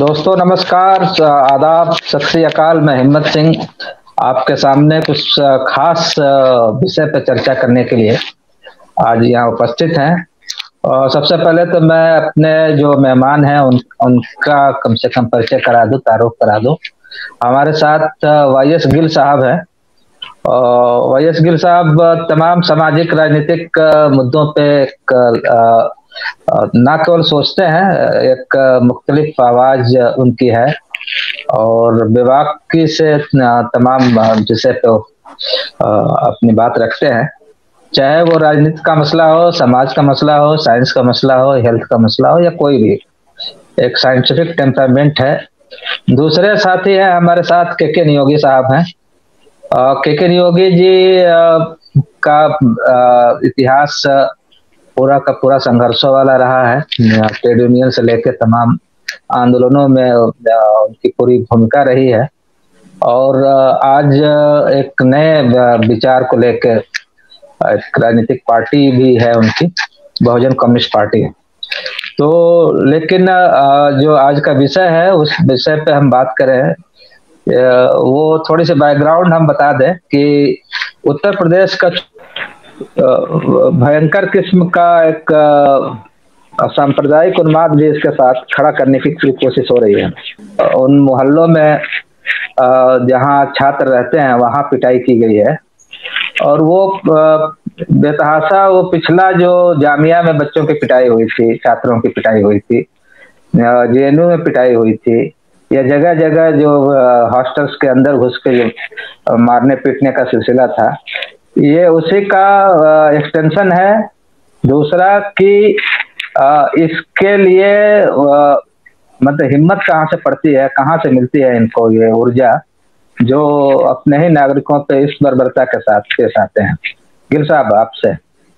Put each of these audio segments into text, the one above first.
दोस्तों नमस्कार, आदाब, सत श्री अकाल। मैं हिम्मत सिंह आपके सामने कुछ खास विषय पर चर्चा करने के लिए आज यहाँ उपस्थित हैं। और सबसे पहले तो मैं अपने जो मेहमान हैं उनका कम से कम परिचय करा दूं, तारुफ करा दूं। हमारे साथ वाई.एस. गिल साहब हैं। वाई.एस. गिल साहब तमाम सामाजिक राजनीतिक मुद्दों पे ना केवल सोचते हैं, एक मुख्तलिफ आवाज उनकी है और बेबाकी से तमाम विषय पे अपनी बात रखते हैं। चाहे वो राजनीति का मसला हो, समाज का मसला हो, साइंस का मसला हो, हेल्थ का मसला हो या कोई भी, एक साइंटिफिक टेम्परामेंट है। दूसरे साथी है हमारे साथ के नियोगी साहब हैं। के नियोगी जी का इतिहास पूरा का पूरा संघर्षों वाला रहा है। ट्रेड यूनियन से लेकर तमाम आंदोलनों में उनकी पूरी भूमिका रही है और आज एक नए विचार को लेकर एक राजनीतिक पार्टी भी है उनकी, बहुजन कम्युनिस्ट पार्टी है। तो लेकिन जो आज का विषय है उस विषय पे हम बात करें, वो थोड़ी सी बैकग्राउंड हम बता दें कि उत्तर प्रदेश का भयंकर किस्म का एक सांप्रदायिक उन्माद भी इसके साथ खड़ा करने की कोशिश हो रही है। उन मोहल्लों में जहां छात्र रहते हैं वहां पिटाई की गई है और वो बेतहाशा वो पिछला जो जामिया में बच्चों की पिटाई हुई थी, छात्रों की पिटाई हुई थी, जेएनयू में पिटाई हुई थी, या जगह जगह जो हॉस्टल्स के अंदर घुस के जो मारने पीटने का सिलसिला था, ये उसी का एक्सटेंशन है। दूसरा कि इसके लिए मतलब हिम्मत कहाँ से पड़ती है, कहाँ से मिलती है इनको ये ऊर्जा जो अपने ही नागरिकों पे इस बर्बरता के साथ पेश आते हैं। गिल साहब, आपसे।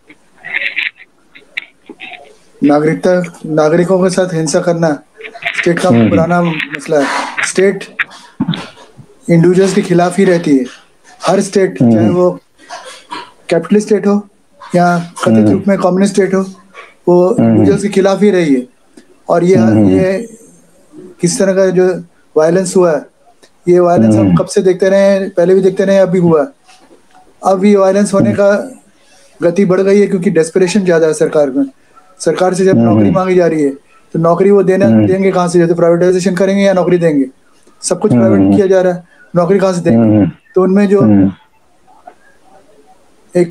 नागरिकों के साथ हिंसा करना स्टेट का पुराना मसला है। स्टेट इंडिविजुअल्स के खिलाफ ही रहती है। हर स्टेट, चाहे वो कैपिटलिस्ट स्टेट हो या कथित रूप में कम्युनिस्ट स्टेट हो, वो इंडिविजुअल्स के खिलाफ ही रही है। और ये किस तरह का जो वायलेंस हुआ है, ये वायलेंस हम कब से देखते रहे, पहले भी देखते रहे, अभी हुआ। अब ये वायलेंस होने का गति बढ़ गई है क्योंकि डेस्परेशन ज्यादा है सरकार में। सरकार से जब नौकरी मांगी जा रही है तो नौकरी वो देंगे कहाँ से? तो प्राइवेटाइजेशन करेंगे या नौकरी देंगे? सब कुछ प्राइवेट किया जा रहा है, नौकरी कहाँ से देंगे? तो उनमें जो एक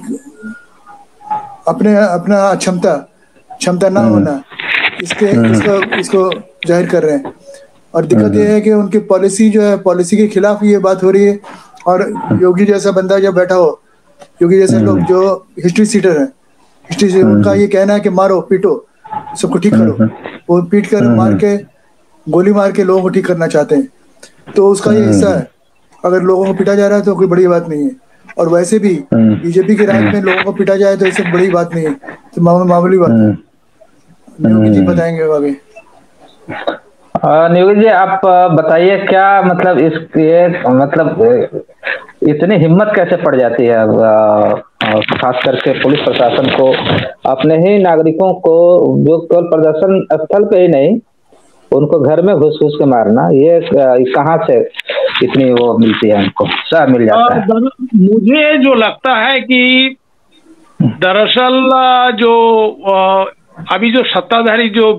अपना क्षमता ना होना, इसको जाहिर कर रहे हैं। और दिक्कत यह है कि उनकी पॉलिसी जो है, पॉलिसी के खिलाफ ये बात हो रही है। और योगी जैसा बंदा जब बैठा हो, योगी जैसे लोग जो हिस्ट्री सीटर है, उनका ये कहना है कि मारो पीटो सबको ठीक करो, वो पीट कर मार के गोली मार के लोगों को ठीक करना चाहते हैं। तो उसका ये हिस्सा है। अगर लोगों को पीटा जा रहा है तो कोई बड़ी बात नहीं है। और वैसे भी बीजेपी के राज में लोगों को पीटा जाए तो इससे बड़ी बात नहीं है, तो मामूली बात है। योगी जी बताएंगे आगे। नियोगी जी, आप बताइए क्या मतलब मतलब इतनी हिम्मत कैसे पड़ जाती है खास करके पुलिस प्रशासन को अपने ही नागरिकों को जो केवल प्रदर्शन स्थल पे ही नहीं, उनको घर में घुस घुस के मारना, ये कहाँ से इतनी वो मिलती है, उनको सब मिल जाता है? मुझे जो लगता है कि दरअसल जो अभी जो सत्ताधारी जो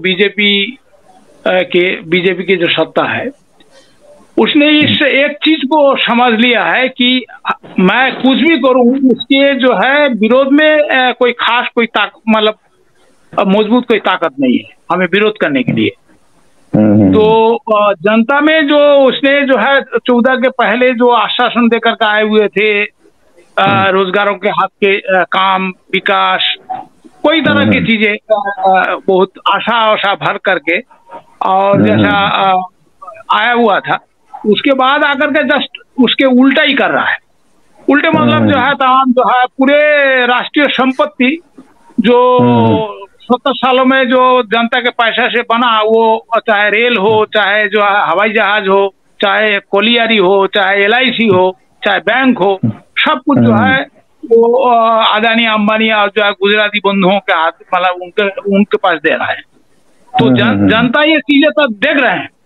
बीजेपी की जो सत्ता है, उसने इस एक चीज को समझ लिया है कि मैं कुछ भी करूं, उसके जो है विरोध में कोई खास कोई मतलब मजबूत कोई ताकत नहीं है हमें विरोध करने के लिए। तो जनता में जो उसने जो है 14 के पहले जो आश्वासन देकर के आए हुए थे, रोजगारों के हाथ के काम, विकास, कोई तरह की चीजें बहुत आशा भर करके और जैसा आया हुआ था, उसके बाद आकर के जस्ट उसके उल्टा ही कर रहा है। उल्टे मतलब जो है तमाम जो है पूरे राष्ट्रीय संपत्ति जो 70 सालों में जो जनता के पैसे से बना, वो चाहे रेल हो, चाहे जो है हवाई जहाज हो, चाहे कोलियारी हो, चाहे LIC हो, चाहे बैंक हो, सब कुछ जो है वो अदानी अंबानी और जो है गुजराती बंधुओं के हाथ, मतलब उनके पास दे रहा है। तो जनता ये चीजें तब देख रहे हैं।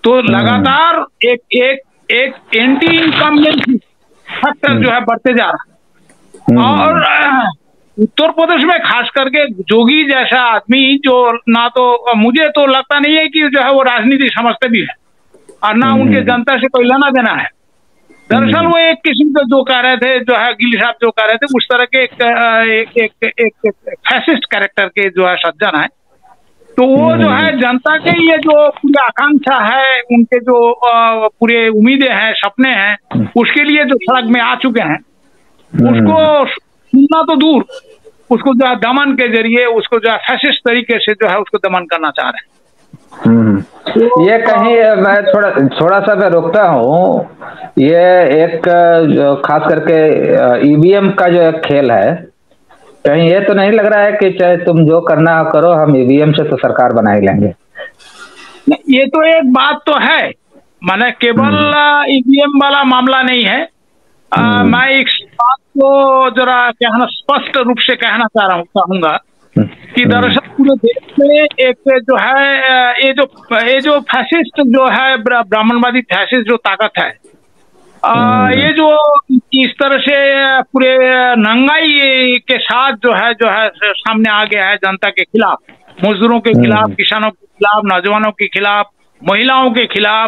तो लगातार एक एक एक एंटी इनकम्बेंसी फैक्टर जो है बढ़ते जा रहा है। और उत्तर प्रदेश में खास करके जोगी जैसा आदमी जो ना तो मुझे तो लगता नहीं है कि जो है वो राजनीति समझते भी है और ना उनके जनता से कोई लेना देना है। दरअसल वो एक किस्म का जो कह रहे थे, जो है गिल साहब जो कह रहे थे, उस तरह के एक फैसिस्ट कैरेक्टर के जो है सज्जन है। तो वो जो है जनता के ये जो पूरी आकांक्षा है, उनके जो पूरे उम्मीदें हैं, सपने हैं, उसके लिए जो सड़क में आ चुके हैं, उसको सुनना तो दूर, उसको जो है दमन के जरिए, उसको जो है फैसिस्ट तरीके से जो है उसको दमन करना चाह रहे हैं। ये कहीं मैं थोड़ा सा मैं रोकता हूँ, ये एक खास करके ईवीएम का जो एक खेल है, कहीं ये तो नहीं लग रहा है कि चाहे तुम जो करना करो, हम ईवीएम से तो सरकार बना ही लेंगे? ये तो एक बात तो है, माने केवल ईवीएम वाला मामला नहीं है। मैं एक बात को जरा कहना स्पष्ट रूप से कहना चाहूंगा कि दरअसल पूरे देश में एक जो है ये जो फैसिस्ट जो है ब्राह्मणवादी फैसिस्ट जो ताकत है, ये जो इस तरह से पूरे नंगाई के साथ जो है सामने आ गया है जनता के खिलाफ, मजदूरों के खिलाफ, किसानों के खिलाफ, नौजवानों के खिलाफ, महिलाओं के खिलाफ,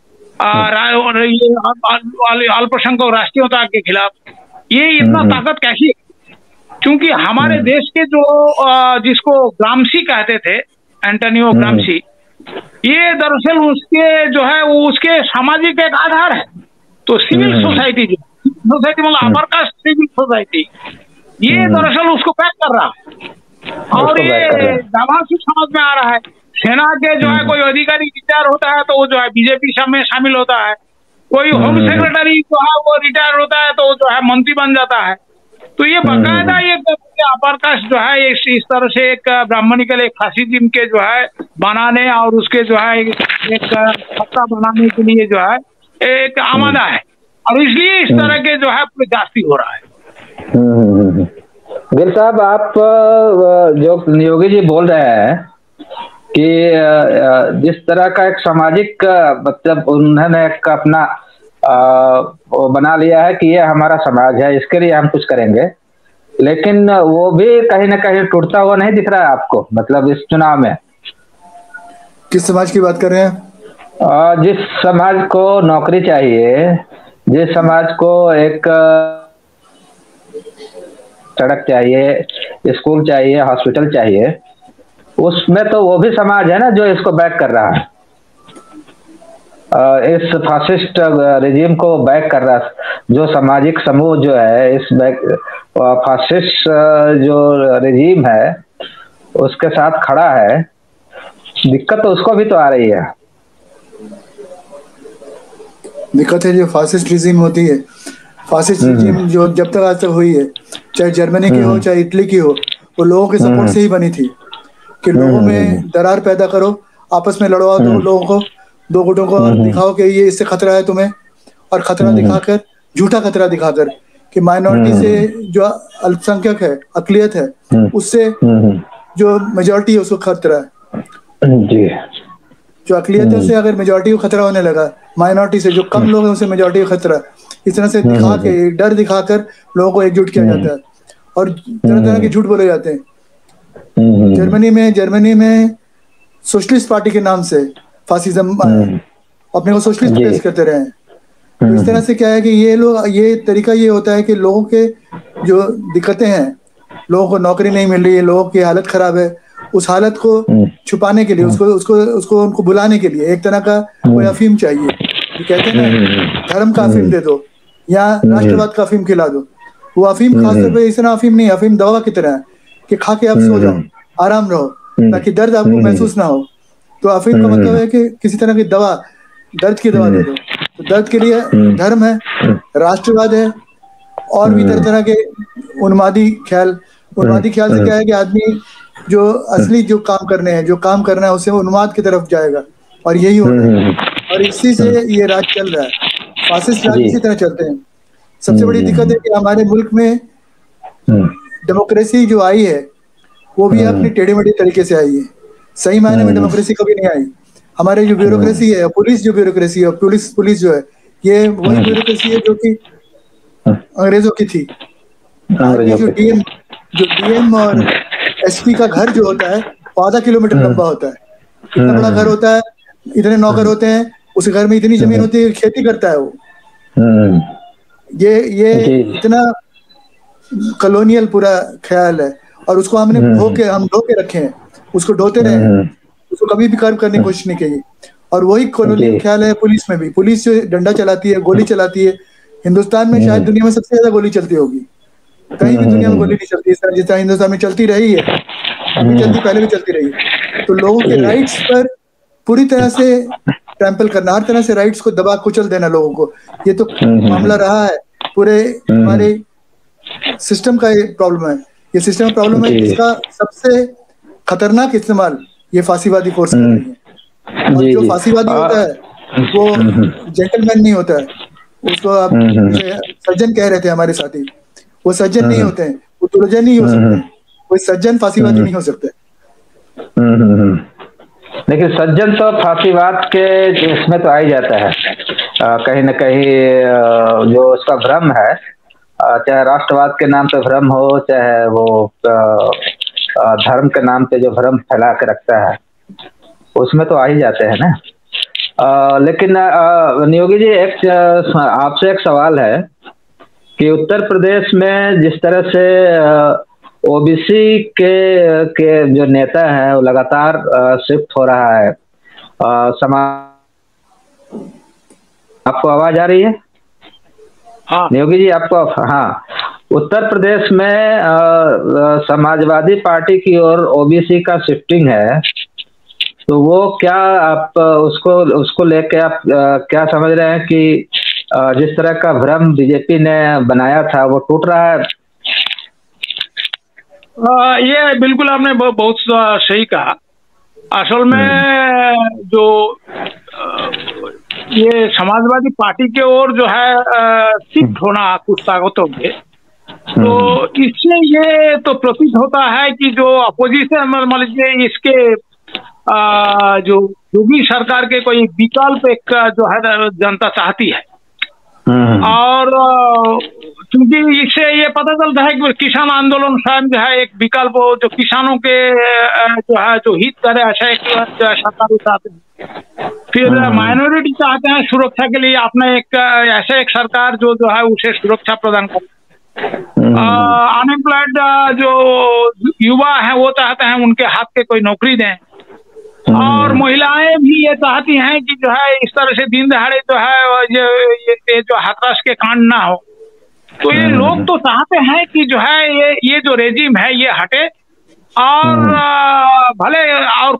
अल्पसंख्यक राष्ट्रीयता के खिलाफ, ये इतना ताकत कैसी? क्योंकि हमारे देश के जो जिसको ग्रामसी कहते थे, एंटोनियो ग्रामसी, ये दरअसल उसके जो है वो उसके सामाजिक एक आधार है। तो सिविल सोसाइटी मतलब अपर कास्ट सिविल सोसाइटी, ये दरअसल उसको पैक कर रहा है और ये दावासी समझ में आ रहा है। सेना के जो है कोई अधिकारी रिटायर होता है तो वो जो है बीजेपी में शामिल होता है, कोई होम सेक्रेटरी जो है वो रिटायर होता है तो जो है मंत्री बन जाता है। तो ये बाकायदा ये अपर कास्ट जो है इस तरह से एक ब्राह्मणिकल एक फासिज्म के जो है बनाने और उसके जो है एक सत्ता बनाने के लिए जो है एक आमादा है, और इसलिए इस तरह के जो है जास्ती हो रहा है। गिल साहब, आप जो योगी जी बोल रहे हैं कि जिस तरह का एक सामाजिक मतलब उन्होंने एक अपना वो बना लिया है कि ये हमारा समाज है, इसके लिए हम कुछ करेंगे, लेकिन वो भी कहीं ना कहीं टूटता हुआ नहीं दिख रहा है आपको? मतलब इस चुनाव में किस समाज की बात कर रहे हैं? जिस समाज को नौकरी चाहिए, जिस समाज को एक सड़क चाहिए, स्कूल चाहिए, हॉस्पिटल चाहिए, उसमें तो वो भी समाज है ना जो इसको बैक कर रहा है, इस फासिस्ट रेजिम को बैक कर रहा है। जो सामाजिक समूह जो है इस फासिस्ट जो रेजिम है उसके साथ खड़ा है, दिक्कत तो उसको भी तो आ रही है। दिक्कत है जो फासिस्ट रेजिम होती है, फासिस्ट रेजिम जो जब तक आज तक हुई है, चाहे जर्मनी की हो चाहे इटली की हो, वो लोगों के सपोर्ट से ही बनी थी कि लोगों में दरार पैदा करो, आपस में लड़वा दो लोगों को, दो गुटों को दिखाओ कि ये इससे खतरा है तुम्हें, और खतरा दिखाकर, झूठा खतरा दिखाकर कि माइनॉरिटी से जो अल्पसंख्यक है, अकलियत है, उससे जो मेजॉरिटी है उसको खतरा है। जो अकलियत है उससे अगर मेजॉरिटी को खतरा होने लगा, माइनॉरिटी से जो कम लोग हैं उसे मेजॉरिटी को खतरा, इस तरह से दिखा के डर दिखाकर लोगों को एकजुट किया जाता है और तरह तरह के झूठ बोले जाते हैं। जर्मनी में सोशलिस्ट पार्टी के नाम से फासिज्म अपने को सोशलिस्ट पेश करते रहे हैं। तो इस तरह से क्या है कि ये तरीका ये होता है कि लोगों के जो दिक्कतें हैं, लोगों को नौकरी नहीं मिल रही है, लोगों की हालत खराब है, उस हालत को छुपाने के लिए, उसको उनको बुलाने के लिए एक तरह का कोई अफीम चाहिए। ये कहते हैं ना, धर्म का अफीम दे दो या राष्ट्रवाद का अफीम खिला दो। वो अफीम खासतौर पर इस तरह अफीम नहीं, अफीम दवा की तरह है कि खा के आप सो जाओ, आराम रहो, ताकि दर्द आपको महसूस ना हो। तो अफीम का मतलब है कि किसी तरह की दवा, दर्द की दवा दे दो। तो दर्द के लिए धर्म है, राष्ट्रवाद है, और भी तरह तरह के उन्मादी ख्याल से क्या है कि आदमी जो असली जो काम करना है उसे उन्माद की तरफ जाएगा, और यही हो रहा है। और इसी से ये राज चल रहा है, फासिस्ट राज इसी तरह चलते हैं। सबसे बड़ी दिक्कत है कि हमारे मुल्क में डेमोक्रेसी जो आई है वो भी अपनी टेढ़ी मेढ़ी तरीके से आई है। सही मायने में डेमोक्रेसी कभी नहीं आई। हमारे जो ब्यूरोक्रेसी है, पुलिस जो ब्यूरोक्रेसी है, पुलिस जो है, ये वही ब्यूरोक्रेसी है जो कि अंग्रेजों की थी। आज भी जो डीएम और एसपी का घर जो होता है वो आधा किलोमीटर लंबा होता है। इतना बड़ा घर होता है, इतने नौकर होते हैं, उस घर में इतनी जमीन होती है, खेती करता है वो। ये इतना कॉलोनियल पूरा ख्याल है, और उसको हम ढो के रखे हैं, उसको ढोते रहे हैं, उसको कभी भी कर्व करने की कोशिश नहीं की। और वही कॉलोनियल ख्याल है पुलिस में भी। पुलिस जो डंडा चलाती है, गोली चलाती है, हिंदुस्तान में शायद दुनिया में सबसे ज्यादा गोली चलती होगी। कहीं भी दुनिया में गोली नहीं चलती जिस तरह हिंदुस्तान में चलती रही है, अभी चलती, पहले भी चलती रही है। तो लोगों के राइट्स पर पूरी तरह से ट्रैम्पल करना, हर तरह से राइट्स को दबा कुचल देना लोगों को, ये तो मामला रहा है। पूरे हमारे सिस्टम का ये प्रॉब्लम है, ये सिस्टम का प्रॉब्लम है। इसका सबसे खतरनाक इस्तेमाल ये फांसीवादी फोर्स कर रही है। और जो फांसीवादी होता है वो जेंटलमैन नहीं होता है, उसको आप सज्जन कह रहे थे हमारे साथी, वो सज्जन नहीं होते हैं, वो दुर्जन नहीं हो सकते, कोई सज्जन फांसीवादी नहीं हो सकते। लेकिन सज्जन तो फांसीवाद के इसमें तो आ ही जाता है कहीं न कहीं। जो उसका भ्रम है, चाहे राष्ट्रवाद के नाम पे भ्रम हो, चाहे वो धर्म के नाम पे जो भ्रम फैला के रखता है, उसमें तो आ ही जाते हैं ना। लेकिन नियोगी जी, आपसे एक सवाल है कि उत्तर प्रदेश में जिस तरह से ओबीसी के जो नेता है वो लगातार शिफ्ट हो रहा है, आपको आवाज आ रही है? हाँ नियोगी जी, आपको? हाँ, उत्तर प्रदेश में समाजवादी पार्टी की ओर ओबीसी का शिफ्टिंग है, तो वो क्या आप उसको लेके आप क्या समझ रहे हैं कि जिस तरह का भ्रम बीजेपी ने बनाया था वो टूट रहा है? ये बिल्कुल आपने बहुत सही कहा। असल में जो ये समाजवादी पार्टी के ओर जो है शिफ्ट होना कुछ ताकतों के, तो इससे ये तो प्रतीत होता है कि जो अपोजिशन मान लीजिए इसके जो योगी सरकार के कोई विकल्प एक जो है जनता चाहती है। और क्योंकि इससे ये पता चलता है कि किसान आंदोलन स्वयं जो है एक विकल्प जो किसानों के जो है जो हित करे, ऐसा एक सरकार चाहते हैं। फिर माइनॉरिटी चाहते हैं सुरक्षा के लिए अपने एक ऐसे एक सरकार जो है उसे सुरक्षा प्रदान करे। अनएम्प्लॉयड जो युवा है वो चाहते हैं उनके हाथ के कोई नौकरी दें। और महिलाएं भी ये चाहती हैं कि जो है इस तरह से दिन दहाड़े जो है ये जो हाथरस के कांड ना हो। तो ये लोग तो चाहते हैं कि जो है ये जो रेजिम है ये हटे, और भले और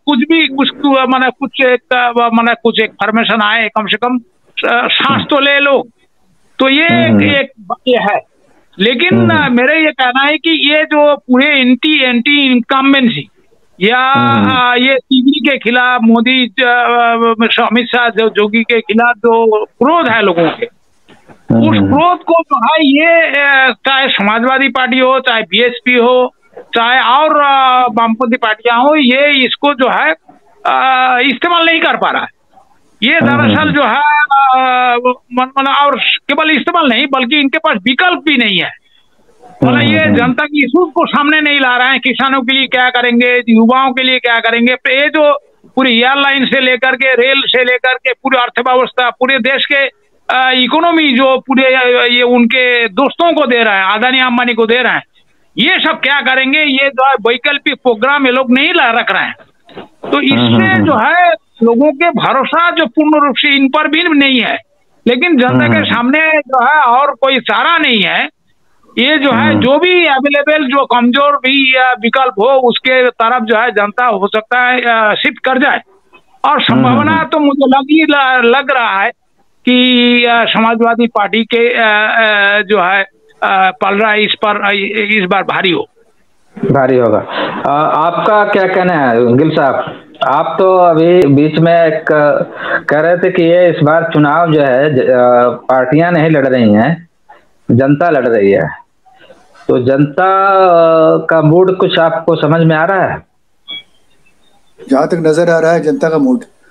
कुछ एक फॉर्मेशन आए, कम से कम सांस तो ले लो। तो ये ये है। लेकिन मेरा ये कहना है कि ये जो पूरे एंटी इनकम्बेंसी या ये टीवी के खिलाफ मोदी अमित शाह जोगी के खिलाफ जो क्रोध है लोगों के, उस क्रोध को जो है ये चाहे समाजवादी पार्टी हो, चाहे बीएसपी हो, चाहे और वामपंथी पार्टियां हो, ये इसको जो है इस्तेमाल नहीं कर पा रहा है। ये दरअसल जो है और केवल इस्तेमाल नहीं बल्कि इनके पास विकल्प भी नहीं है। मतलब ये जनता की इशूज को सामने नहीं ला रहे हैं। किसानों के लिए क्या करेंगे, युवाओं के लिए क्या करेंगे, ये जो पूरी एयरलाइन से लेकर के रेल से लेकर के पूरी अर्थव्यवस्था, पूरे देश के इकोनॉमी जो पूरे ये उनके दोस्तों को दे रहे हैं, अदानी अंबानी को दे रहे हैं, ये सब क्या करेंगे, ये जो है वैकल्पिक प्रोग्राम ये लोग नहीं रख रहे हैं। तो इससे जो है लोगों के भरोसा जो पूर्ण रूप से इन पर भी नहीं है। लेकिन जनता के सामने जो है और कोई चारा नहीं है। ये जो है जो भी अवेलेबल जो कमजोर भी विकल्प हो उसके तरफ जो है जनता हो सकता है शिफ्ट कर जाए। और संभावना तो मुझे लग रहा है कि समाजवादी पार्टी के जो है पलड़ा इस बार भारी होगा। आपका क्या कहना है गिल साहब? आप तो अभी बीच में एक कह रहे थे कि ये इस बार चुनाव जो है पार्टियां नहीं लड़ रही हैं, जनता लड़ रही है। तो जनता का मूड कुछ आपको समझ में आ रहा है? जहां तक नजर आ रहा है जनता का मूड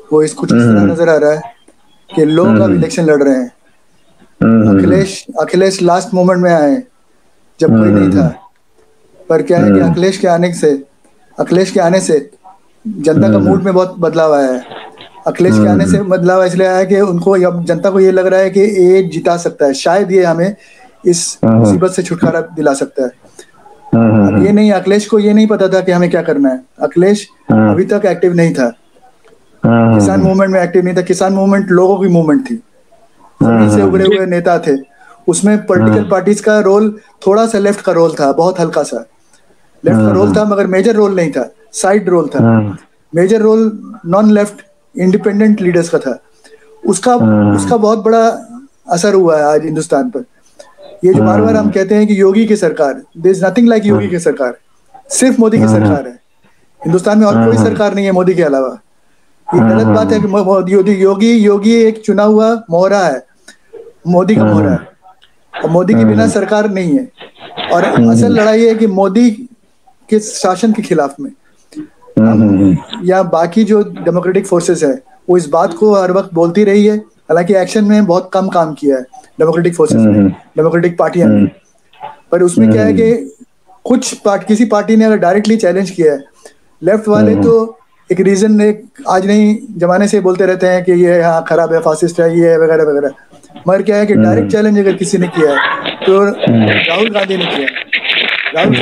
वो इस कुछ इस तरह नजर आ रहा है कि लोग अब इलेक्शन लड़ रहे हैं। अखिलेश लास्ट मोमेंट में आए जब कोई नहीं था, पर क्या है कि अखिलेश के आने से जनता का मूड में बहुत बदलाव आया है। अखिलेश के आने से बदलाव इसलिए आया कि उनको अब जनता को ये लग रहा है कि ये जिता सकता है, शायद ये हमें इस मुसीबत से छुटकारा दिला सकता है। अब ये नहीं, अखिलेश को ये नहीं पता था कि हमें क्या करना है। अखिलेश अभी तक एक्टिव नहीं था, किसान मूवमेंट में एक्टिव नहीं था। किसान मूवमेंट लोगों की मूवमेंट थी, सभी से उभरे हुए नेता थे उसमें। पॉलिटिकल पार्टीज का रोल थोड़ा सा लेफ्ट का रोल था, बहुत हल्का सा लेफ्ट का रोल था, मगर मेजर रोल नहीं था, साइड रोल था। Major role non left independent leaders का था। उसका बहुत बड़ा असर हुआ है आज हिंदुस्तान पर। ये जो बार बार हम कहते हैं कि योगी की सरकार, there is nothing like Yogi की सरकार, सिर्फ मोदी की सरकार है। हिंदुस्तान में और कोई सरकार नहीं है मोदी के अलावा। ये गलत बात है कि योगी एक चुना हुआ मोहरा है, मोदी का मोहरा है, और मोदी के बिना सरकार नहीं है। और असल लड़ाई है कि मोदी के शासन के खिलाफ में या बाकी जो डेमोक्रेटिक फोर्सेस है वो इस बात को हर वक्त बोलती रही है, हालांकि एक्शन में बहुत कम काम किया है डेमोक्रेटिक फोर्सेस ने, डेमोक्रेटिक पार्टियां ने। पर उसमें क्या है कि किसी पार्टी ने अगर डायरेक्टली चैलेंज किया है, लेफ्ट वाले तो एक रीजन आज नहीं जमाने से बोलते रहते हैं कि ये हाँ खराब है, फासिस्ट है, ये वगैरह वगैरर। मगर क्या है कि डायरेक्ट चैलेंज अगर किसी ने किया है तो राहुल गांधी ने किया। राहुल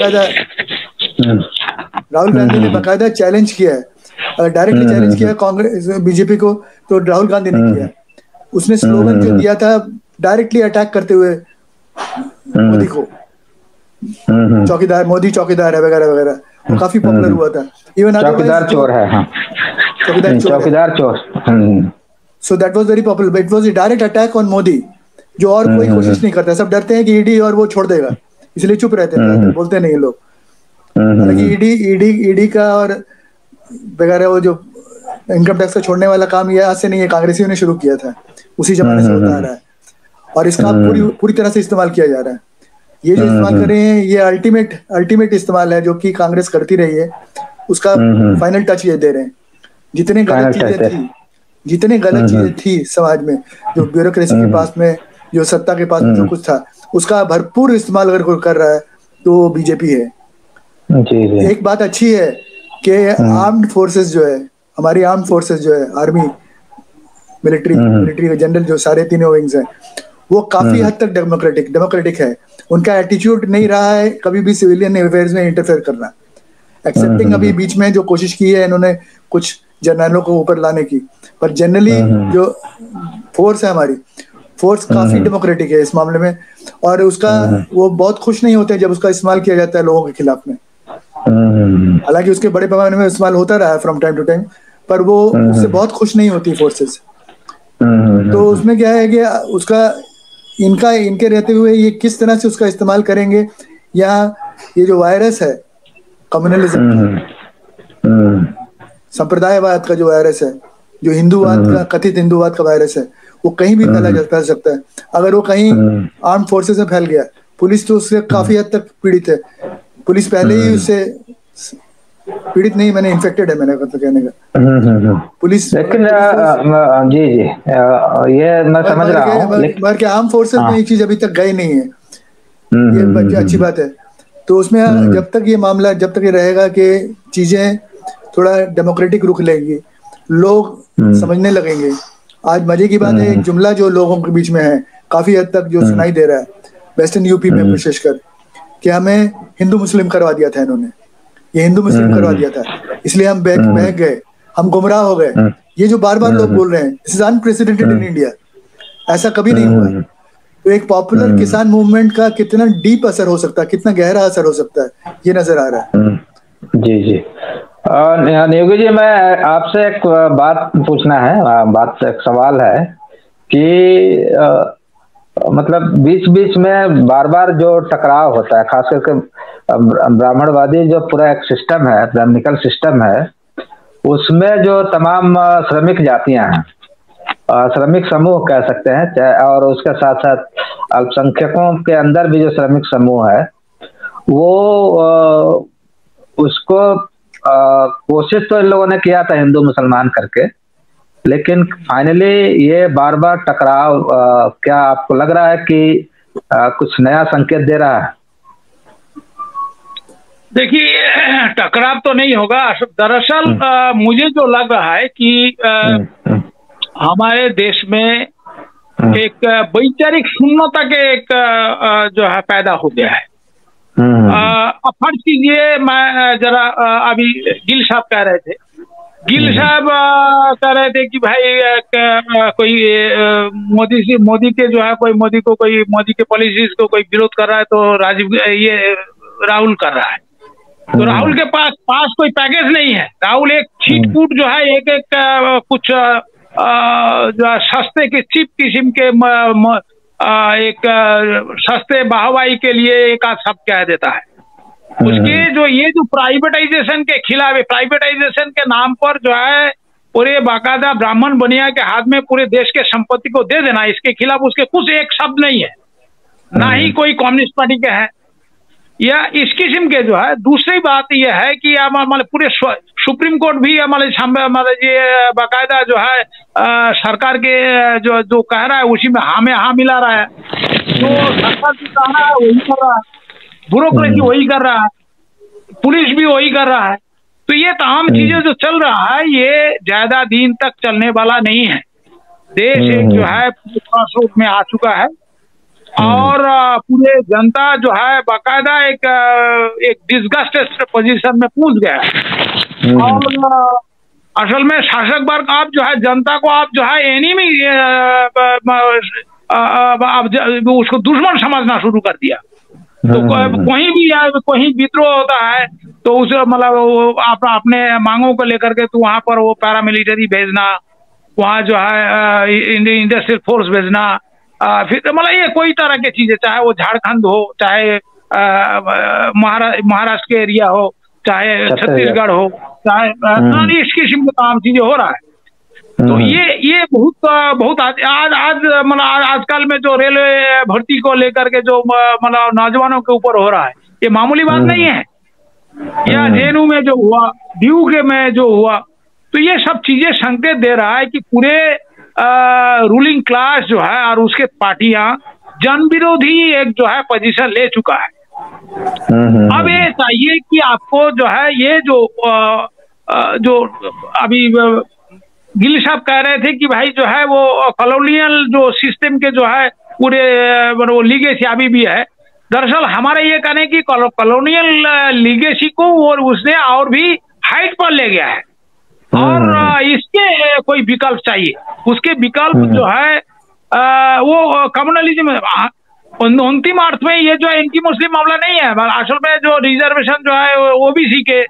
गांधी ने बाकायदा चैलेंज किया है। अगर डायरेक्टली चैलेंज किया कांग्रेस बीजेपी को तो राहुल गांधी ने किया। उसने स्लोगन जो दिया था डायरेक्टली अटैक करते हुए मोदी को, चौकीदार मोदी चौकीदार है वगैरह वगैरह, वो काफी पॉपुलर हुआ था। इवन चौकीदार चोर है, हाँ चौकीदार चोर। So that was very popular, it was a direct attack on Modi, जो और कोई कोशिश नहीं करता। सब डरते हैं कि ईडी और वो छोड़ देगा, इसलिए चुप रहते हैं, बोलते नहीं लोग। हालांकि ईडी का और वगैरह वो जो इनकम टैक्स का छोड़ने वाला काम ये आज से नहीं है, कांग्रेसियों ने शुरू किया था, उसी जमाने से होता आ रहा है। और इसका पूरी तरह से इस्तेमाल किया जा रहा है। ये जो इस्तेमाल कर रहे हैं ये अल्टीमेट इस्तेमाल है जो कि कांग्रेस करती रही है, उसका फाइनल टच ये दे रहे हैं। जितने गलत चीजें थी समाज में, जो ब्यूरोक्रेसी के पास में, जो सत्ता के पास में जो कुछ था, उसका भरपूर इस्तेमाल अगर कोई कर रहा है तो बीजेपी है। एक बात अच्छी है कि आर्म्ड फोर्सेस जो है, हमारी आर्म्ड फोर्सेस जो है, आर्मी, मिलिट्री जनरल, जो सारे तीनों विंग्स हैं, वो काफी हद तक डेमोक्रेटिक है। उनका एटीट्यूड नहीं रहा है कभी भी सिविलियन अफेयर्स में इंटरफेयर करना, एक्सेप्टिंग अभी बीच में जो कोशिश की है इन्होंने कुछ जनरलों को ऊपर लाने की। पर जनरली जो फोर्स है, हमारी फोर्स काफी डेमोक्रेटिक है इस मामले में। और उसका वो बहुत खुश नहीं होते जब उसका इस्तेमाल किया जाता है लोगों के खिलाफ में। हालांकि उसके बड़े पैमाने में इस्तेमाल होता रहा है फ्रॉम टाइम टू टाइम, पर वो उससे बहुत खुश नहीं होती फोर्सेस। तो उसमें क्या है कि उसका इनके रहते हुए ये किस तरह से उसका इस्तेमाल करेंगे, या ये जो वायरस है कम्युनलिज्म, संप्रदायवाद का जो वायरस है, जो हिंदूवाद का, कथित हिंदूवाद का वायरस है, वो कहीं भी फैल सकता है। अगर वो कहीं आर्म फोर्सेस में फैल गया, पुलिस तो उससे काफी हद तक पीड़ित है। पुलिस पहले ही उससे पीड़ित नहीं, मैंने इन्फेक्टेड है, मैंने कहने का पुलिस। लेकिन जी ये मैं समझ रहा हूँ, मगर के आर्म फोर्सेस में ये चीज अभी तक गई नहीं है, ये अच्छी बात है। तो उसमें जब तक ये रहेगा कि चीजें थोड़ा डेमोक्रेटिक रुख लेंगी, लोग समझने लगेंगे। आज मजे की बात है, एक जुमला जो लोगों के बीच में है काफी हद तक जो सुनाई दे रहा है वेस्टर्न यूपी में विशेषकर, कि हमें हिंदू मुस्लिम करवा दिया था इन्होंने, ये हिंदू मुस्लिम करवा दिया था, इसलिए हम बहक गए, हम गुमराह हो गए। ये जो बार बार लोग बोल रहे हैं, this is unprecedented in India, ऐसा कभी नहीं हुआ। तो एक पॉपुलर किसान मूवमेंट का कितना डीप असर हो सकता है, कितना गहरा असर हो सकता है, ये नजर आ रहा है। जी नियोगी जी, मैं आपसे एक बात पूछना है, एक सवाल है कि मतलब बीच में बार बार जो टकराव होता है, खास करके ब्राह्मणवादी जो पूरा एक सिस्टम है, ब्राह्मणिकल सिस्टम है, उसमें जो तमाम श्रमिक जातियां हैं, श्रमिक समूह कह सकते हैं, और उसके साथ साथ अल्पसंख्यकों के अंदर भी जो श्रमिक समूह है, वो उसको कोशिश तो इन लोगों ने किया था हिंदू मुसलमान करके, लेकिन फाइनली ये बार बार टकराव क्या आपको लग रहा है कि कुछ नया संकेत दे रहा है? देखिए, टकराव तो नहीं होगा। दरअसल मुझे जो लग रहा है कि हमारे देश में एक वैचारिक शून्यता के एक जो है पैदा हो गया है। अब फर्ज कीजिए, मैं जरा अभी गिल साहब कह रहे थे, गिल साहब कह रहे थे कि भाई कोई मोदी के जो है कोई मोदी के पॉलिसीज को कोई विरोध कर रहा है तो राहुल कर रहा है। तो राहुल के पास कोई पैकेज नहीं है। राहुल एक छीट-फूट जो है एक कुछ जो सस्ते के चीप किस्म के एक सस्ते वाहवाही के लिए एक आध शब्द कह देता है। उसके जो प्राइवेटाइजेशन के खिलाफ है, प्राइवेटाइजेशन के नाम पर जो है पूरे बाकायदा ब्राह्मण बनिया के हाथ में पूरे देश के संपत्ति को दे देना, इसके खिलाफ उसके कुछ एक शब्द नहीं है, ना ही कोई कम्युनिस्ट पार्टी के है या इस किस्म के जो है। दूसरी बात यह है कि हमारे पूरे सुप्रीम कोर्ट भी हमारे ये बाकायदा जो है सरकार के जो कह रहा है उसी में हाँ मिला रहा है। जो सरकार जो कह रहा है वही कर रहा है, ब्यूरोक्रेसी वही कर रहा है, पुलिस भी वही कर रहा है। तो ये तमाम चीजें जो चल रहा है ये ज्यादा दिन तक चलने वाला नहीं है। देश एक जो है क्रॉसरोड में आ चुका है और पूरे जनता जो है बाकायदा एक डिस्गस्टेड पोजीशन में पहुंच गया है। और असल में शासक वर्ग आप जो है जनता को आप जो है एनिमी उसको दुश्मन समझना शुरू कर दिया। तो कहीं विद्रोह होता है तो उसे मतलब आप अपने मांगों को लेकर के तो वहां पर वो पैरामिलिट्री भेजना, वहां जो है इंडस्ट्रियल फोर्स भेजना, फिर मतलब ये कोई तरह की चीजें, चाहे वो झारखंड हो, चाहे महाराष्ट्र के एरिया हो, चाहे छत्तीसगढ़ हो, चाहे इस किस्म के तमाम चीजें हो रहा है। तो ये बहुत आज मतलब आजकल में जो रेलवे भर्ती को लेकर के जो मतलब नौजवानों के ऊपर हो रहा है ये मामूली बात नहीं है। या जेएनयू में जो हुआ, डीयू के में जो हुआ, तो ये सब चीजें संकेत दे रहा है कि पूरे रूलिंग क्लास जो है और उसके पार्टियां जन विरोधी एक जो है पोजीशन ले चुका है। अब ये चाहिए कि आपको जो है ये जो अभी गिल साहब कह रहे थे कि भाई जो है वो कॉलोनियल जो सिस्टम के जो है पूरे वो लीगेसी अभी भी है। दरअसल हमारे ये कहने की कॉलोनियल लीगेसी को और उसने और भी हाइट पर ले गया है और इसके कोई विकल्प चाहिए। उसके विकल्प जो है वो कम्युनलिज्म। अंतिम अर्थ में ये जो है इनकी मुस्लिम मामला नहीं है। असल में जो रिजर्वेशन जो है ओबीसी के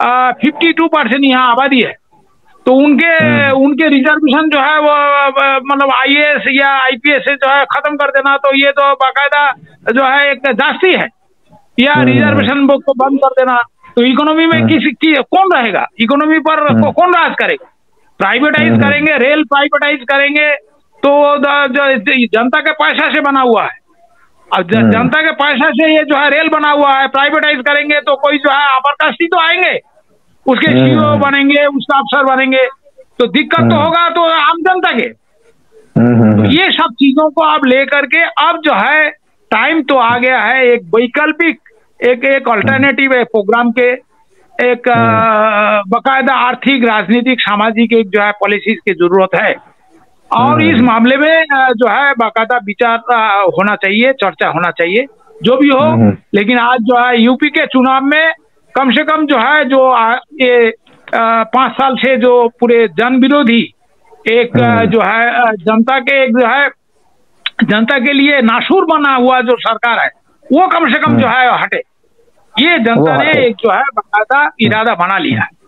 52% यहाँ आबादी है, तो उनके रिजर्वेशन जो है वो मतलब आईएएस या आईपीएस से जो है खत्म कर देना, तो ये तो बाकायदा जो है एक जास्ती है। या रिजर्वेशन को बंद कर देना, तो इकोनॉमी में कौन रहेगा? इकोनॉमी पर कौन राज करेगा? प्राइवेटाइज करेंगे, रेल प्राइवेटाइज करेंगे तो जनता के पैसा से बना हुआ है। अब जनता के पैसा से ये जो है रेल बना हुआ है, प्राइवेटाइज करेंगे तो कोई जो है अप्रकाशी तो आएंगे, उसके सीईओ बनेंगे, उसका अफसर बनेंगे, तो दिक्कत तो होगा तो आम जनता के। तो ये सब चीजों को आप लेकर के अब जो है टाइम तो आ गया है एक वैकल्पिक एक अल्टरनेटिव प्रोग्राम के, एक बाकायदा आर्थिक, राजनीतिक, सामाजिक एक जो है पॉलिसीज की जरूरत है। और इस मामले में जो है बाकायदा विचार होना चाहिए, चर्चा होना चाहिए, जो भी हो। लेकिन आज जो है यूपी के चुनाव में कम से कम जो है जो ये 5 साल से जो पूरे जन विरोधी एक जो है जनता के एक जो है जनता के लिए नासूर बना हुआ जो सरकार है वो कम से कम जो है हटे। ये जनता ने एक जो है बाकायदा इरादा बना लिया है।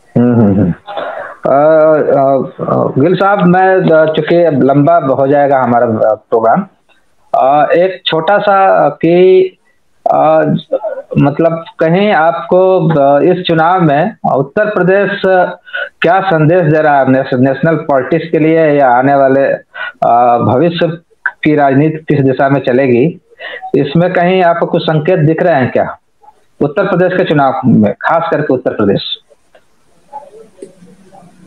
गिल साहब, मैं चूंकि लंबा हो जाएगा हमारा प्रोग्राम, एक छोटा सा कि मतलब कहीं आपको इस चुनाव में उत्तर प्रदेश क्या संदेश दे रहा है नेशनल पॉलिटिक्स के लिए, या आने वाले भविष्य की राजनीति किस दिशा में चलेगी, इसमें कहीं आपको कुछ संकेत दिख रहे हैं क्या उत्तर प्रदेश के चुनाव में, खास करके उत्तर प्रदेश?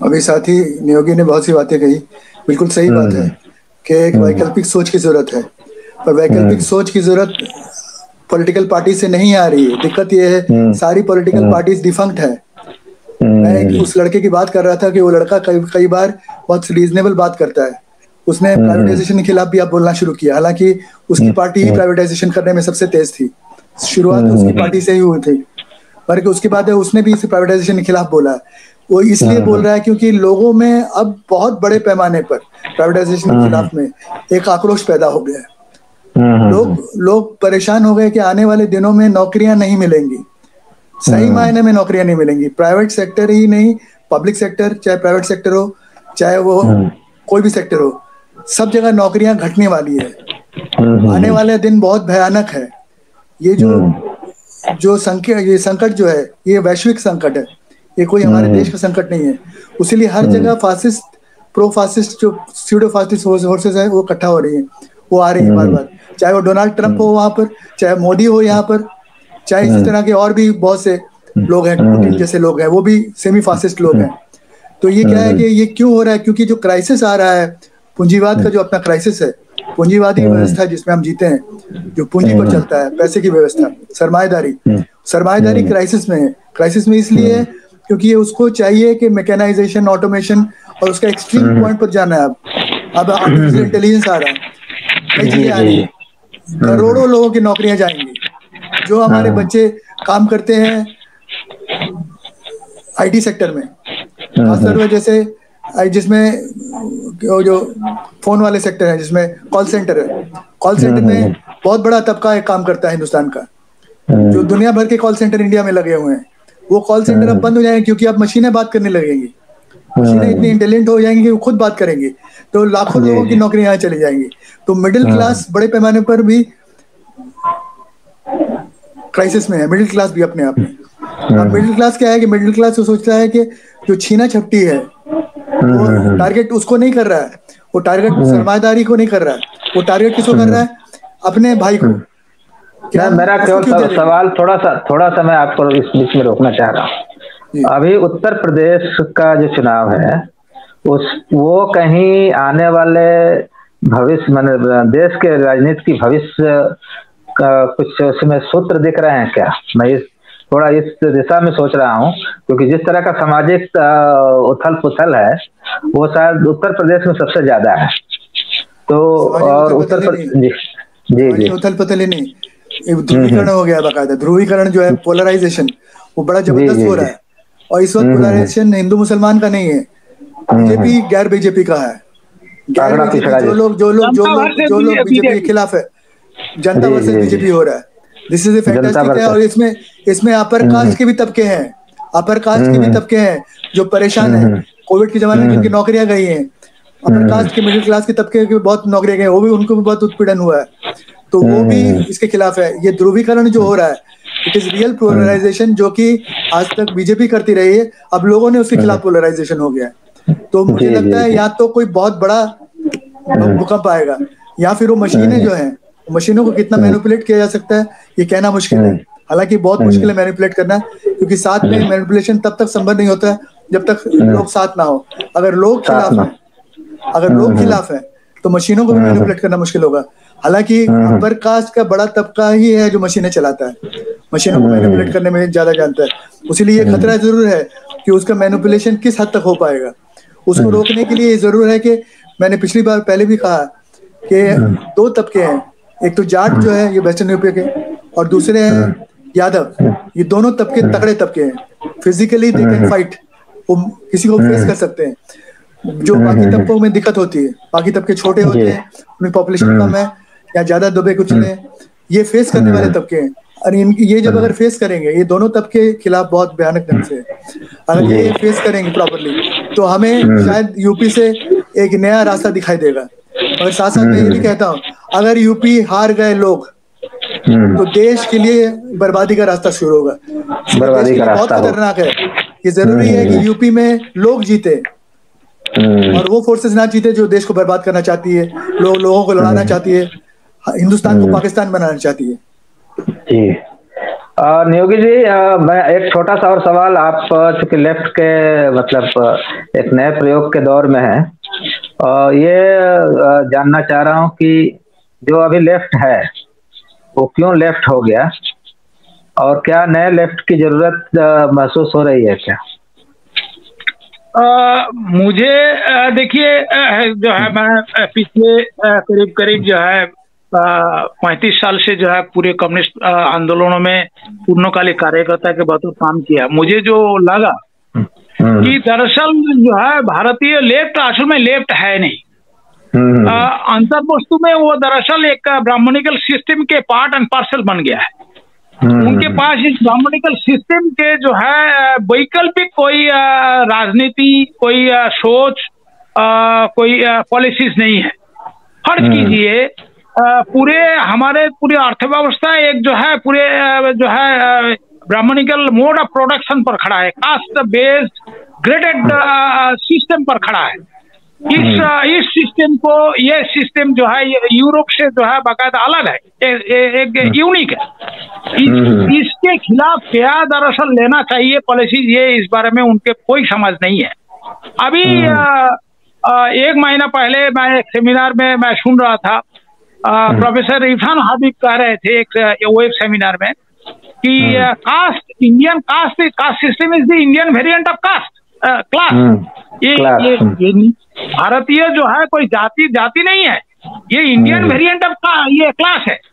अभी साथी नियोगी ने बहुत सी बातें कही, बिल्कुल सही बात है कि एक वैकल्पिक सोच की जरूरत है, पर वैकल्पिक सोच की जरूरत पॉलिटिकल पार्टी से नहीं आ रही है। दिक्कत यह है सारी पॉलिटिकल पार्टीज डिफंक्ट है। मैं उस लड़के की बात कर रहा था कि वो लड़का कई बार बहुत रीजनेबल बात करता है। उसने प्राइवेटाइजेशन के खिलाफ भी अब बोलना शुरू किया, हालांकि उसकी पार्टी ही प्राइवेटाइजेशन करने में सबसे तेज थी, शुरुआत उसकी पार्टी से ही हुई थी, पर उसके बाद उसने भी इस प्राइवेटाइजेशन के खिलाफ बोला। वो इसलिए बोल रहा है क्योंकि लोगों में अब बहुत बड़े पैमाने पर प्राइवेटाइजेशन के खिलाफ में एक आक्रोश पैदा हो गया है। लोग परेशान हो गए कि आने वाले दिनों में नौकरियां नहीं मिलेंगी, सही मायने में नौकरियां नहीं मिलेंगी। प्राइवेट सेक्टर ही नहीं, पब्लिक सेक्टर, चाहे प्राइवेट सेक्टर हो चाहे वो कोई भी सेक्टर हो, सब जगह नौकरियां घटने वाली है। आने वाले दिन बहुत भयानक है। ये जो संकट जो है ये वैश्विक संकट है, ये कोई हमारे देश का संकट नहीं है। इसीलिए हर जगह फासिस्ट, प्रो फासिस्ट, जो स्यूडो फासिस्ट फोर्सेस है वो इकट्ठा हो रही है, वो आ रही है बार बार, चाहे वो डोनाल्ड ट्रंप हो वहां पर, चाहे मोदी हो यहाँ पर, चाहे इसी तरह के और भी बहुत से लोग हैं, पुतिन जैसे लोग हैं, वो भी सेमी फासिस्ट लोग हैं। तो ये क्या है कि ये क्यों हो रहा है? क्योंकि जो क्राइसिस आ रहा है, पूंजीवाद का जो अपना क्राइसिस है, पूंजीवादी व्यवस्था जिसमें हम जीते हैं, जो पूंजी पर चलता है, पैसे की व्यवस्था, सरमाएदारी क्राइसिस में है। क्राइसिस में इसलिए है क्योंकि ये उसको चाहिए कि मैकेनाइजेशन, ऑटोमेशन, और उसका एक्सट्रीम पॉइंट पर जाना है। अब आर्टिफिशियल इंटेलिजेंस आ रहा है, कई चीजें आ रही है, करोड़ों लोगों की नौकरियां जाएंगी। जो हमारे बच्चे काम करते हैं आईटी सेक्टर में, खासतौर पर जैसे जिसमें जो फोन वाले सेक्टर है, जिसमें कॉल सेंटर है, कॉल सेंटर में बहुत बड़ा तबका एक काम करता है हिंदुस्तान का, जो दुनिया भर के कॉल सेंटर इंडिया में लगे हुए हैं। वो कॉल सेंटर अब बंद हो जाएंगे क्योंकि अब मशीनें बात करने लगेंगी, मशीनें इतनी इंटेलिजेंट हो जाएंगी कि वो खुद बात करेंगी, तो लाखों लोगों की नौकरियां यहाँ चली जाएंगी। तो मिडिल क्लास बड़े पैमाने पर भी क्राइसिस में है, मिडिल क्लास भी अपने आप में। और मिडिल क्लास क्या है कि मिडिल क्लास सोचता है कि जो छीना झपटी है वो टारगेट उसको नहीं कर रहा है, वो टारगेट सरमाएदारी को नहीं कर रहा है, वो टारगेट किसको कर रहा है? अपने भाई को। क्या मेरा केवल सवाल थोड़ा सा मैं आपको इस बीच में रोकना चाह रहा हूँ। अभी उत्तर प्रदेश का जो चुनाव है वो कहीं आने वाले भविष्य, मतलब देश के राजनीति की भविष्य का कुछ उसमें सूत्र दिख रहे हैं क्या? मैं थोड़ा इस दिशा में सोच रहा हूँ, क्योंकि जिस तरह का सामाजिक उथल पुथल है वो शायद उत्तर प्रदेश में सबसे ज्यादा है। तो और उत्तर प्रदेश जी उथल पुथल ही नहीं, ध्रुवीकरण हो गया बाकायदा। ध्रुवीकरण जो है, पोलराइजेशन, वो बड़ा जबरदस्त हो रहा है। और इस वक्त पोलराइजेशन हिंदू मुसलमान का नहीं है, बीजेपी गैर बीजेपी का है। गैर बीजेपी जो लोग बीजेपी के खिलाफ है, जनता वर्सेस बीजेपी हो रहा है। दिस इज ए फैंटास्टिक है। और इसमें अपर कास्ट के भी तबके हैं, अपर कास्ट के भी तबके हैं जो परेशान है। कोविड के जमाने में जिनकी नौकरियां गई हैं, अपर कास्ट के, मिडिल क्लास के तबके की बहुत नौकरियां गई, वो भी, उनको भी बहुत उत्पीड़न हुआ है, तो वो भी इसके खिलाफ है। ये ध्रुवीकरण जो हो रहा है, इट इज रियल पोलराइजेशन, जो कि आज तक बीजेपी करती रही है, अब लोगों ने उसके खिलाफ पोलराइजेशन हो गया है। तो मुझे लगता है या तो कोई बहुत बड़ा भूकंप आएगा, या फिर वो मशीनें जो हैं, मशीनों को कितना मैनिपुलेट किया जा सकता है ये कहना मुश्किल है। हालांकि बहुत मुश्किल है मैनिपुलेट करना, क्योंकि साथ में मैनिपुलेशन तब तक संभव नहीं होता है जब तक लोग साथ ना हो। अगर लोग खिलाफ है तो मशीनों को भी मैनिपुलेट करना मुश्किल होगा। हालांकि अपर कास्ट का बड़ा तबका ही है जो मशीनें चलाता है, मशीनों को मैनिपुलेट करने में ज्यादा जानता है। इसीलिए खतरा जरूर है कि उसका मैनिपुलेशन किस हद तक हो पाएगा। उसको रोकने के लिए जरूर है कि, मैंने पिछली बार पहले भी कहा कि दो तबके हैं, एक तो जाट जो है ये वेस्टर्न यूपी के, और दूसरे हैं यादव। ये दोनों तबके तगड़े तबके हैं, फिजिकली दे कैन फाइट, वो किसी को फेस कर सकते हैं। जो बाकी तबकों में दिक्कत होती है, बाकी तबके छोटे होते हैं, उनकी पॉपुलेशन कम है या ज्यादा दबे कुचले, ये फेस करने वाले तबके हैं। और ये जब अगर फेस करेंगे, ये दोनों तबके खिलाफ बहुत भयानक ढंग से, अगर ये फेस करेंगे प्रॉपरली, तो हमें शायद यूपी से एक नया रास्ता दिखाई देगा। और साथ साथ मैं ये भी कहता हूँ, अगर यूपी हार गए लोग तो देश के लिए बर्बादी का रास्ता शुरू होगा। बर्बादी का बहुत खतरनाक है। ये जरूरी है कि यूपी में लोग जीते और वो फोर्सेस ना जीते जो देश को बर्बाद करना चाहती है, लोगों को लड़ाना चाहती है, हिंदुस्तान को पाकिस्तान बनाना चाहती है। जी, नियोगी जी, मैं एक छोटा सा और सवाल, आप चूंकि लेफ्ट के मतलब एक नए प्रयोग के दौर में है, ये जानना चाह रहा हूँ कि जो अभी लेफ्ट है वो क्यों लेफ्ट हो गया, और क्या नए लेफ्ट की जरूरत महसूस हो रही है क्या? मुझे देखिए, जो है मैं पिछले करीब करीब जो है 35 साल से जो है पूरे कम्युनिस्ट आंदोलनों में पूर्णकालिक कार्यकर्ता के बतौर काम किया। मुझे जो लगा कि दरअसल जो है भारतीय लेफ्ट असल में लेफ्ट है नहीं। अंतर्वस्तु में वो दरअसल एक ब्राह्मणिकल सिस्टम के पार्ट एंड पार्सल बन गया है। उनके पास इस ब्राह्मणिकल सिस्टम के जो है वैकल्पिक कोई राजनीति, कोई सोच, कोई पॉलिसीज नहीं है। फर्ज कीजिए पूरे हमारे पूरी अर्थव्यवस्था एक जो है पूरे जो है ब्राह्मणिकल मोड ऑफ प्रोडक्शन पर खड़ा है, कास्ट बेस्ड ग्रेडेड सिस्टम पर खड़ा है। इस सिस्टम को, ये सिस्टम जो है यूरोप से जो है बाकायदा अलग है, एक यूनिक है। इसके खिलाफ क्या दरअसल लेना चाहिए पॉलिसी, ये इस बारे में उनके कोई समझ नहीं है। अभी एक महीना पहले मैं एक सेमिनार में मैं सुन रहा था, प्रोफेसर इरफान हबीब कह रहे थे एक सेमिनार में कि caste, Indian caste system is the Indian variant of caste class. ये भारतीय जो है कोई जाति नहीं है, ये इंडियन वेरिएंट ऑफ ये क्लास है।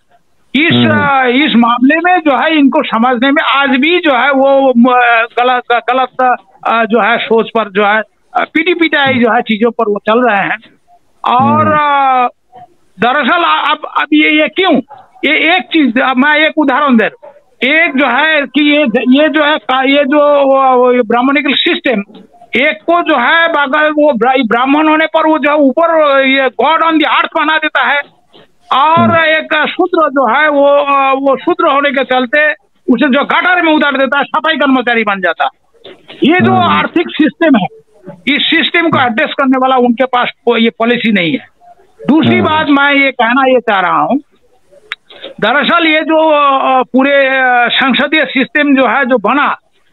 इस मामले में जो है इनको समझने में आज भी जो है वो गलत जो है सोच पर जो है पीटी जो है चीजों पर वो चल रहे हैं। और दरअसल अब ये क्यों, ये एक चीज मैं एक उदाहरण दे रहा हूँ। एक जो है कि ये जो है ये जो ब्राह्मणिकल सिस्टम, एक को जो है अगर वो ब्राह्मण होने पर वो जो ऊपर ये गॉड ऑन द अर्थ बना देता है, और एक शूद्र जो है वो शूद्र होने के चलते उसे जो गटर में उतार देता है, सफाई कर्मचारी बन जाता है। ये जो आर्थिक सिस्टम है, इस सिस्टम को एड्रेस करने वाला उनके पास ये पॉलिसी नहीं है। दूसरी बात मैं ये कहना ये चाह रहा हूँ, दरअसल ये जो पूरे संसदीय सिस्टम जो है जो बना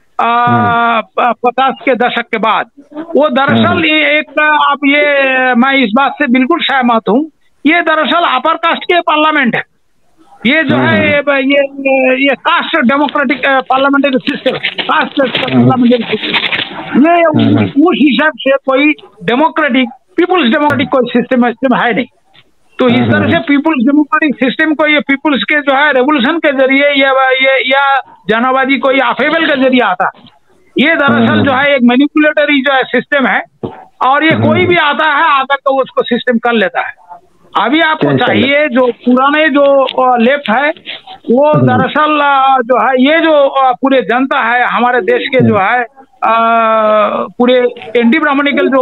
50 के दशक के बाद, वो दरअसल एक आप ये मैं इस बात से बिल्कुल सहमत हूँ, ये दरअसल अपर कास्ट के पार्लियामेंट है। ये जो है ये caste democratic parliamentary system, caste parliamentary system, ये उस हिसाब से कोई डेमोक्रेटिक पीपुल्स डेमोक्रेटिक कोई सिस्टम है नहीं। तो इस तरह से पीपुल्स डेमोक्रेटिक सिस्टम को ये पीपुल्स के जो है रेवोल्यूशन के जरिए या जनवादी कोई अफेबल के जरिए आता है। ये दरअसल जो है एक मैनिपुलेटरी जो है सिस्टम है, और ये कोई भी आता है आकर तो उसको सिस्टम कर लेता है। अभी आपको चाहिए जो पुराने जो लेफ्ट है वो दरअसल जो है ये जो पूरे जनता है हमारे देश के जो है पूरे एंटी ब्राह्मणिकल जो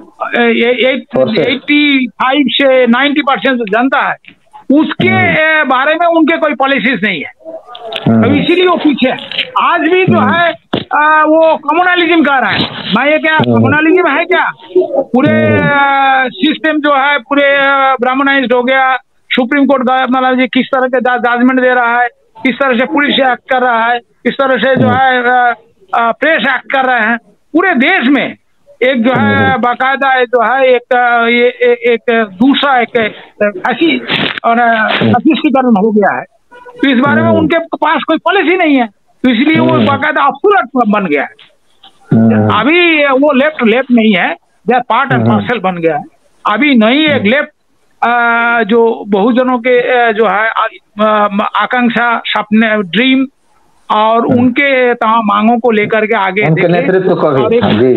85 से 90% जनता है, उसके बारे में उनके कोई पॉलिसीज नहीं है, तो इसीलिए वो पीछे है। आज भी जो है वो कम्युनलिज्म कह रहा है। मैं ये क्या कम्युनलिज्म है क्या? पूरे सिस्टम जो है पूरे ब्राह्मणाइज्ड हो गया। सुप्रीम कोर्ट मतलब जी किस तरह के जजमेंट दे रहा है, किस तरह से पुलिस एक्ट कर रहा है, किस तरह से जो है प्रेस एक्ट कर रहे हैं। पूरे देश में एक जो है बाकायदा जो है एक दूसरा एक ऐसी और फैसिस्टीकरण हो गया है। तो इस बारे में उनके पास कोई पॉलिसी नहीं है, तो इसलिए वो बाकायदा अब्सोल्यूट बन गया है। अभी वो लेफ्ट नहीं है, पार्ट एंड पार्सल बन गया है। अभी नई एक लेफ्ट जो बहुजनों के जो है आकांक्षा, सपने, ड्रीम और उनके तमाम मांगों को लेकर के आगे उनके नेतृत्व को भी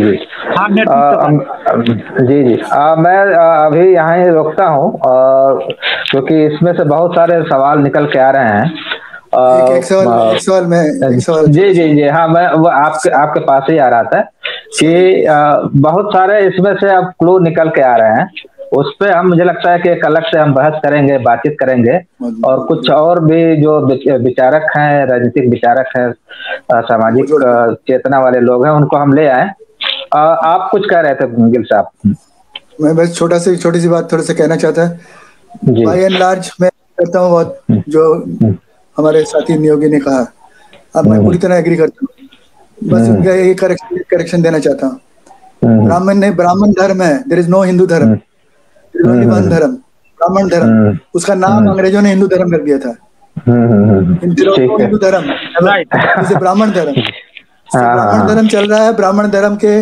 जी मैं अभी यहाँ ही रोकता हूँ क्योंकि इसमें से बहुत सारे सवाल निकल के आ रहे हैं। एक सवाल जी हाँ, मैं वो आपके पास ही आ रहा था कि बहुत सारे इसमें से अब क्लू निकल के आ रहे हैं। उस पे हम मुझे लगता है कि एक अलग से हम बहस करेंगे, बातचीत करेंगे, और कुछ और भी जो विचारक हैं, राजनीतिक विचारक हैं, सामाजिक चेतना वाले लोग हैं, उनको हम ले आए। आप कुछ कह रहे थे गिल साहब? मैं बस छोटी सी बात थोड़ा सा कहना चाहता है। बाय एंड लार्ज मैं कहता हूँ बहुत जो हमारे साथी नियोगी ने कहा अब मैं पूरी तरह एग्री करता हूँ, बस इनका एक करेक्शन देना चाहता हूँ। ब्राह्मण धर्म है, देयर इज नो हिंदू धर्म, ओनली वन धर्म, ब्राह्मण धर्म। उसका नाम अंग्रेजों ने हिंदू धर्म कर दिया था। हिंदू धर्म जैसे ब्राह्मण धर्म, ब्राह्मण धर्म चल रहा है। ब्राह्मण धर्म के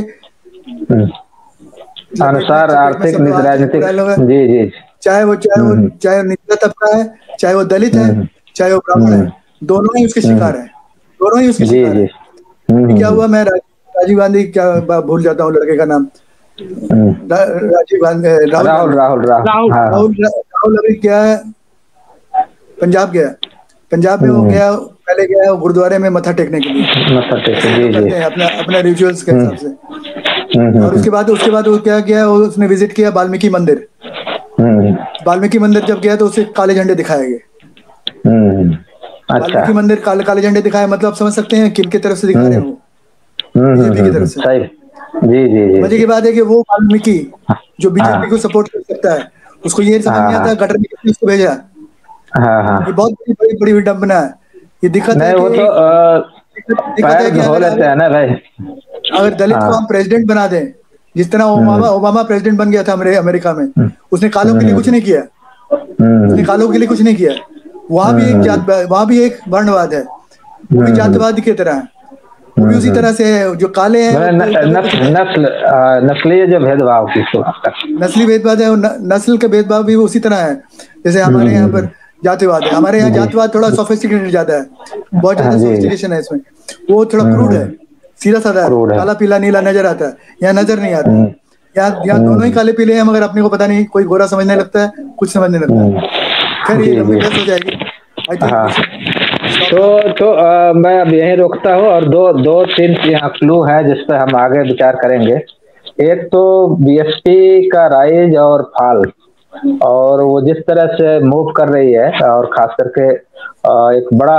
अनुसार आर्थिक राजनीतिक, जी जी, चाहे निचला तबका है, चाहे वो दलित है, चाहे वो ब्राह्मण है, दोनों ही उसके शिकार है, दोनों ही उसके शिकार है। क्या हुआ, मैं राजीव गांधी, क्या भूल जाता हूँ लड़के का नाम, राजीव गांधी, राहुल अभी क्या है, पंजाब गया, पंजाब में वो गया, पहले गया वो गुरुद्वारे में मत्था टेकने के लिए, करते हैं अपना रिचुअल्स के हिसाब से। और उसके बाद वो क्या किया, उसने विजिट किया वाल्मीकि मंदिर। वाल्मीकि मंदिर जब गया तो उसे काले झंडे दिखाए गए। वाल्मीकि मंदिर काले झंडे दिखाए, मतलब समझ सकते हैं किन की तरफ से दिखा रहे हैं वो, बीजेपी की तरफ से। जी। मजे की बात है कि वो वाल्मीकि जो बीजेपी को सपोर्ट कर सकता है, उसको ये समझ नहीं आता गटर में किसने उसको भेजा। ये बहुत बड़ी विडंबना है। ये दिक्कत है वो तो अगर दलित को हम प्रेसिडेंट बना दें, जिस तरह ओबामा प्रेसिडेंट बन गया था अमेरिका में, उसने कालों के लिए कुछ नहीं किया, उसने कालों के लिए कुछ नहीं किया। वहां भी एक वर्णवाद है, वो भी जातिवाद की तरह है, वो भी उसी तरह से है। जो काले हैं नस्लीय जो भेदभाव, नस्ली भेदभाव है, नस्ल के भेदभाव भी उसी तरह है जैसे हमारे यहाँ पर जातिवाद है। हमारे यहाँ जातिवाद थोड़ा सोफिस्टिकेटेड ज्यादा है, बहुत ज्यादा सोफिस्टिकेशन है इसमें। वो थोड़ा क्रूड है, सीधा साधा, काला पीला नीला नजर आता है, यहाँ नजर नहीं आता। यहाँ दोनों ही काले पीले हैं, मगर अपने को पता नहीं, कोई गोरा समझने लगता है, कुछ समझने लगता है। खैर ये लंबी बहस हो जाएगी। तो मैं अब यहीं रोकता हूँ, और दो तीन यहाँ क्लू है जिस पर हम आगे विचार करेंगे। एक तो बीएसपी का राइज और फॉल, और वो जिस तरह से मूव कर रही है, और खास करके एक बड़ा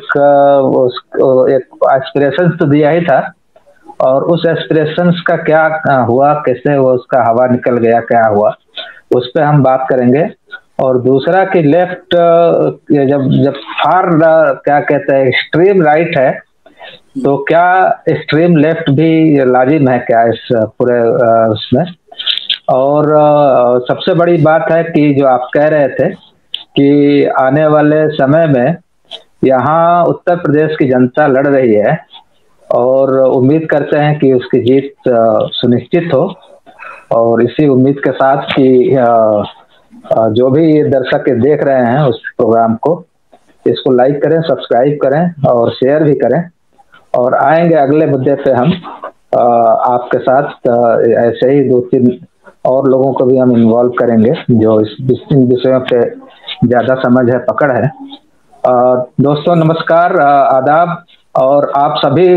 एक एस्पिरेशंस तो दिया ही था, और उस एस्पिरेशंस का क्या हुआ, कैसे वो उसका हवा निकल गया, क्या हुआ, उस पर हम बात करेंगे। और दूसरा कि लेफ्ट जब फार क्या कहते हैं एक्सट्रीम राइट है, तो क्या एक्सट्रीम लेफ्ट भी लाजिम है क्या इस पूरे उसमें। और सबसे बड़ी बात है कि जो आप कह रहे थे कि आने वाले समय में यहाँ उत्तर प्रदेश की जनता लड़ रही है, और उम्मीद करते हैं कि उसकी जीत सुनिश्चित हो। और इसी उम्मीद के साथ कि जो भी दर्शक देख रहे हैं उस प्रोग्राम को, इसको लाइक करें, सब्सक्राइब करें और शेयर भी करें। और आएंगे अगले मुद्दे पे हम आपके साथ ऐसे ही 2-3 और लोगों को भी हम इन्वॉल्व करेंगे जो इस विषयों पे ज़्यादा समझ है, पकड़ है। दोस्तों नमस्कार, आदाब, और आप सभी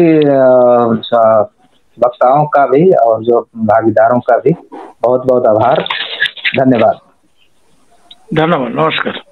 वक्ताओं का भी और जो भागीदारों का भी बहुत बहुत आभार, धन्यवाद। धन्यवाद, नमस्कार।